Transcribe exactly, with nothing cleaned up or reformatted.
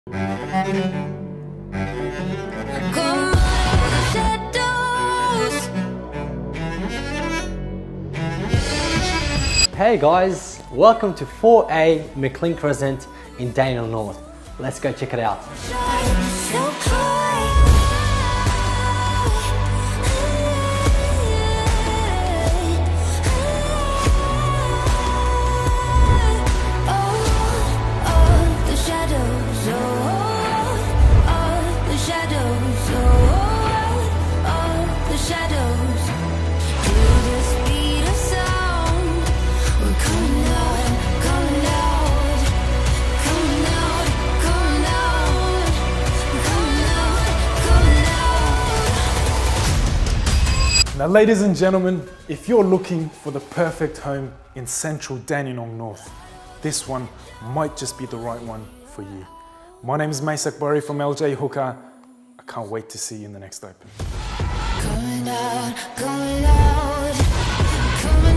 Hey guys, welcome to four A McLean Crescent in Dandenong North. Let's go check it out. Now, ladies and gentlemen, if you're looking for the perfect home in central Dandenong North, this one might just be the right one for you. My name is Mais from L J Hooker. I can't wait to see you in the next open. Coming out, coming out, coming